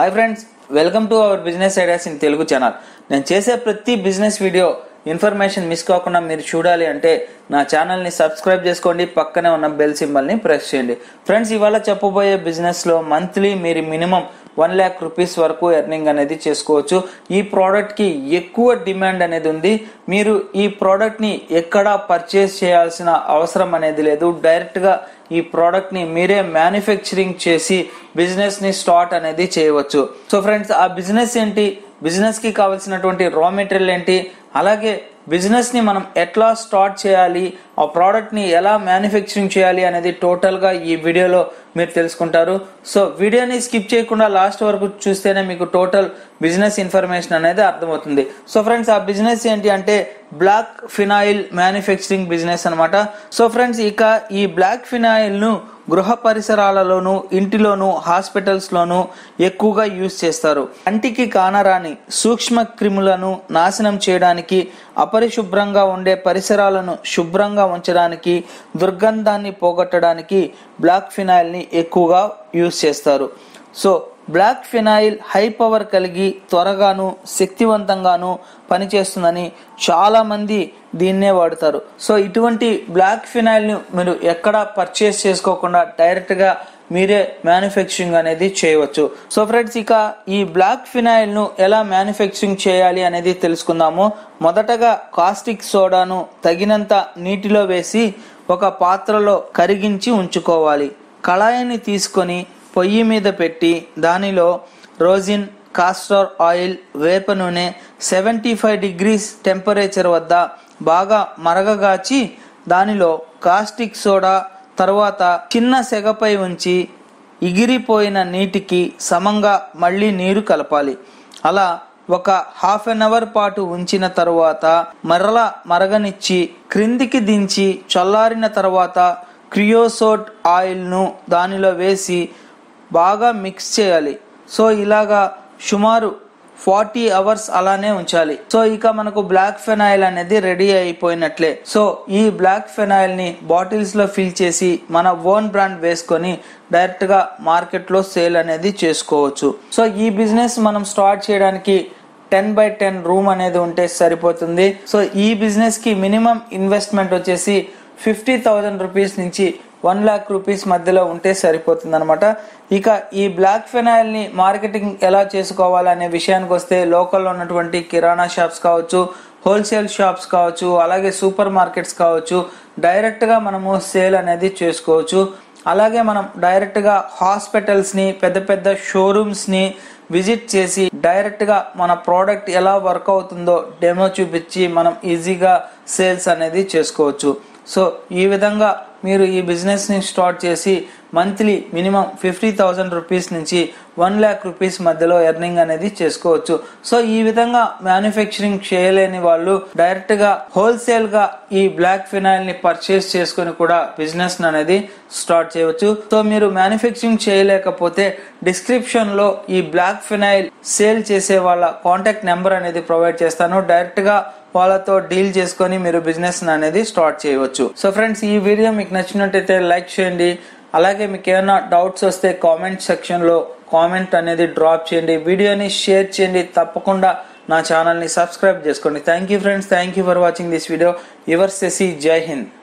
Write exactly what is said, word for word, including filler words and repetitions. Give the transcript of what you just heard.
Hi friends, welcome to our business ideas in Telugu channel. నేను చేసే ప్రతి బిజినెస్ వీడియో ఇన్ఫర్మేషన్ మిస్ కాకుండా మీరు చూడాలి అంటే నా ఛానల్ని సబ్స్క్రైబ్ చేసుకోండి, పక్కనే ఉన్న బెల్ సింబల్ని ప్రెస్ చేయండి. ఫ్రెండ్స్, ఇవాళ చెప్పబోయే బిజినెస్లో మంత్లీ మీరు మినిమం వన్ ల్యాక్ రూపీస్ వరకు ఎర్నింగ్ అనేది చేసుకోవచ్చు. ఈ ప్రోడక్ట్కి ఎక్కువ డిమాండ్ అనేది ఉంది. మీరు ఈ ప్రోడక్ట్ని ఎక్కడా పర్చేస్ చేయాల్సిన అవసరం అనేది లేదు. డైరెక్ట్గా ఈ ప్రోడక్ట్ని మీరే మ్యానుఫ్యాక్చరింగ్ చేసి బిజినెస్ని స్టార్ట్ అనేది చేయవచ్చు. సో ఫ్రెండ్స్, ఆ బిజినెస్ ఏంటి, బిజినెస్కి కావాల్సినటువంటి రా మెటీరియల్ ఏంటి, అలాగే బిజినెస్ని మనం ఎట్లా స్టార్ట్ చేయాలి, ఆ ప్రోడక్ట్ని ఎలా మ్యానుఫ్యాక్చరింగ్ చేయాలి అనేది టోటల్గా ఈ వీడియోలో మీరు తెలుసుకుంటారు. సో వీడియోని స్కిప్ చేయకుండా లాస్ట్ వరకు చూస్తేనే మీకు టోటల్ బిజినెస్ ఇన్ఫర్మేషన్ అనేది అర్థమవుతుంది. సో ఫ్రెండ్స్, ఆ బిజినెస్ ఏంటి అంటే బ్లాక్ ఫినాయిల్ మ్యానుఫ్యాక్చరింగ్ బిజినెస్ అనమాట. సో ఫ్రెండ్స్, ఇక ఈ బ్లాక్ ఫినాయిల్ను గృహ పరిసరాలలోను, ఇంటిలోను, హాస్పిటల్స్లోను ఎక్కువగా యూజ్ చేస్తారు. కంటికి కానరాని సూక్ష్మ క్రిములను నాశనం చేయడానికి, అపరిశుభ్రంగా ఉండే పరిసరాలను శుభ్రంగా ఉంచడానికి, దుర్గంధాన్ని పోగొట్టడానికి బ్లాక్ ఫినాయిల్ని ఎక్కువగా యూజ్ చేస్తారు. So black phenyl high power కలిగి త్వరగాను శక్తివంతంగాను పనిచేస్తుందని చాలా మంది దీన్నే వాడతారు. సో ఇటువంటి బ్లాక్ ఫినాయిల్ని మీరు ఎక్కడ పర్చేస్ చేసుకోకుండా డైరెక్ట్గా మీరే మ్యానుఫ్యాక్చరింగ్ అనేది చేయవచ్చు. సో ఫ్రెండ్స్, ఇక ఈ బ్లాక్ ఫినాయిల్ను ఎలా మ్యానుఫ్యాక్చరింగ్ చేయాలి అనేది తెలుసుకుందాము. మొదటగా కాస్టిక్ సోడాను తగినంత నీటిలో వేసి ఒక పాత్రలో కరిగించి ఉంచుకోవాలి. కళాయిని తీసుకొని పొయ్యి మీద పెట్టి దానిలో రోజిన్, కాస్టర్ ఆయిల్, వేప నూనె సెవెంటీ ఫైవ్ డిగ్రీస్ టెంపరేచర్ వద్ద బాగా మరగగాచి దానిలో కాస్టిక్ సోడా తర్వాత చిన్న సెగపై ఉంచి ఎగిరిపోయిన నీటికి సమంగా మళ్ళీ నీరు కలపాలి. అలా ఒక హాఫ్ అన్ అవర్ పాటు ఉంచిన తరువాత మరల మరగనిచ్చి క్రిందికి దించి చల్లారిన తర్వాత క్రియోసోట్ ఆయిల్ను దానిలో వేసి బాగా మిక్స్ చేయాలి. సో ఇలాగా సుమారు ఫార్టీ అవర్స్ అలానే ఉంచాలి. సో ఇక మనకు బ్లాక్ ఫెనాయిల్ అనేది రెడీ అయిపోయినట్లే. సో ఈ బ్లాక్ ఫెనాయిల్ ని బాటిల్స్ లో ఫిల్ చేసి మన ఓన్ బ్రాండ్ వేసుకొని డైరెక్ట్ గా మార్కెట్ లో సేల్ అనేది చేసుకోవచ్చు. సో ఈ బిజినెస్ మనం స్టార్ట్ చేయడానికి టెన్ బై టెన్ రూమ్ అనేది ఉంటే సరిపోతుంది. సో ఈ బిజినెస్ కి మినిమం ఇన్వెస్ట్మెంట్ వచ్చేసి ఫిఫ్టీ థౌజండ్ రూపీస్ నుంచి వన్ లాక్ రూపీస్ మధ్యలో ఉంటే సరిపోతుంది అనమాట. ఇక ఈ బ్లాక్ ఫెనాయిల్ ని మార్కెటింగ్ ఎలా చేసుకోవాలి అనే విషయానికి వస్తే లోకల్లో ఉన్నటువంటి కిరాణా షాప్స్ కావచ్చు, హోల్సేల్ షాప్స్ కావచ్చు, అలాగే సూపర్ మార్కెట్స్ కావచ్చు, డైరెక్ట్ గా మనము సేల్ అనేది చేసుకోవచ్చు. అలాగే మనం డైరెక్ట్ గా హాస్పిటల్స్ ని, పెద్ద పెద్ద షోరూమ్స్ ని విజిట్ చేసి డైరెక్ట్ గా మన ప్రోడక్ట్ ఎలా వర్క్ అవుతుందో డెమో చూపించి మనం ఈజీగా సేల్స్ అనేది చేసుకోవచ్చు. సో ఈ విధంగా మీరు ఈ బిజినెస్ ని స్టార్ట్ చేసి monthly minimum fifty thousand rupees నుంచి వన్ ల్యాక్ రూపీస్ మధ్యలో ఎర్నింగ్ అనేది చేసుకోవచ్చు. సో ఈ విధంగా మ్యానుఫ్యాక్చరింగ్ చేయలేని వాళ్ళు డైరెక్ట్ గా హోల్సేల్ గా ఈ బ్లాక్ ఫినాయిల్ ని పర్చేస్ చేసుకుని కూడా బిజినెస్ అనేది స్టార్ట్ చేయవచ్చు. సో మీరు మ్యానుఫ్యాక్చరింగ్ చేయలేకపోతే డిస్క్రిప్షన్ లో ఈ బ్లాక్ ఫినాయిల్ సేల్ చేసే వాళ్ళ కాంటాక్ట్ నెంబర్ అనేది ప్రొవైడ్ చేస్తాను. డైరెక్ట్ గా వాళ్ళతో డీల్ చేసుకొని మీరు బిజినెస్ అనేది స్టార్ట్ చేయవచ్చు. సో ఫ్రెండ్స్, ఈ వీడియో మీకు నచ్చినట్టయితే లైక్ చేయండి. అలాగే మీకు ఏమైనా డౌట్స్ వస్తే కామెంట్ సెక్షన్ లో కామెంట్ అనేది డ్రాప్ చేయండి. వీడియోని షేర్ చేయండి. తప్పకుండా నా ఛానల్ని సబ్స్క్రైబ్ చేసుకోండి. Thank you friends, thank you for watching this video. Your Shashi, Jai Hind.